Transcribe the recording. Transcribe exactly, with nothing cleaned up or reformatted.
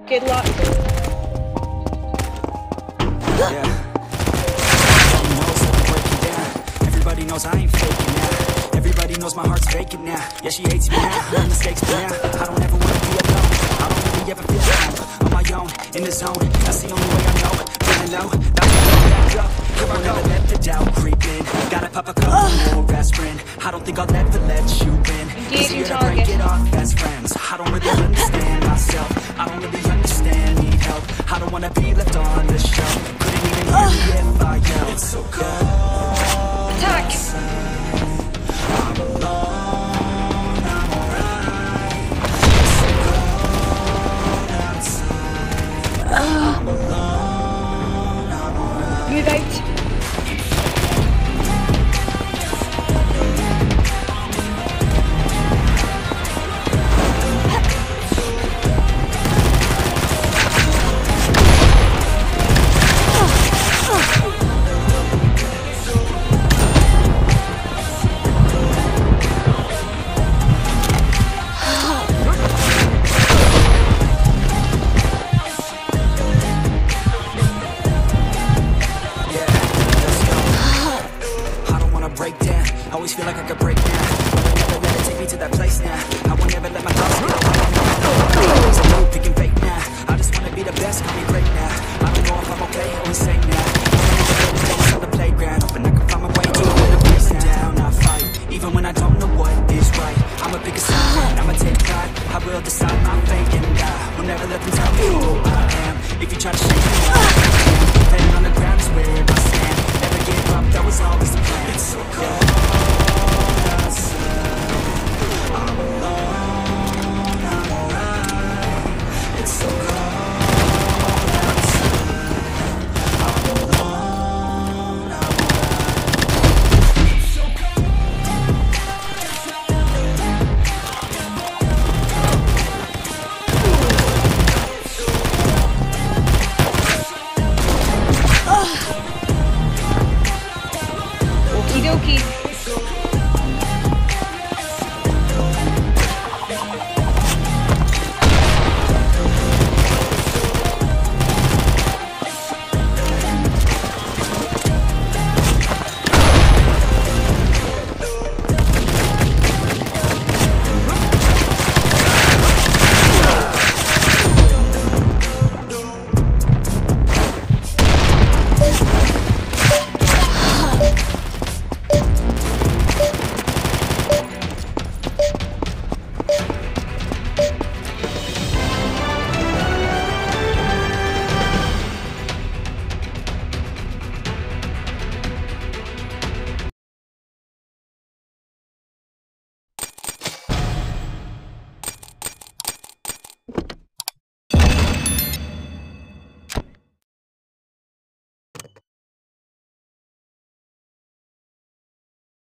Good luck. Yeah. Everybody knows I ain't faking now. Everybody knows my heart's faking now. Yeah, she hates me now, her mistakes me now. I don't ever wanna be alone. I don't really ever feel alone. On my own, in the zone. That's the only way I know. Feeling low, about to go back up. Here I never let the doubt creep in. Gotta pop a couple more aspirin. I don't think I'll ever let you in. Easier to break it off as friends. I don't really understand myself. I don't really understand, need help. I don't wanna be left on the shelf. Couldn't even hear me if I yelled. It's so cold. Attack! I'm alone, I'm alright. It's so cold outside. I'm alone, I'm alright. Move out. Break down, always feel like I could break down, but I never let it take me to that place now. I won't ever let my thoughts get away. Always a mood, picking fake now. I just wanna be the best, call me great now. I don't know if I'm okay or insane now. I'm on the playground, hoping I can find my way to a better place now. Down, I fight, even when I don't know what is right. I'ma pick a side, I'ma take pride. I will decide my fate and I will never let them tell me who I am. If you try to shake me, laying on the ground is where I stand. Never give up, that was always the plan. It's so cold outside. I'm alone.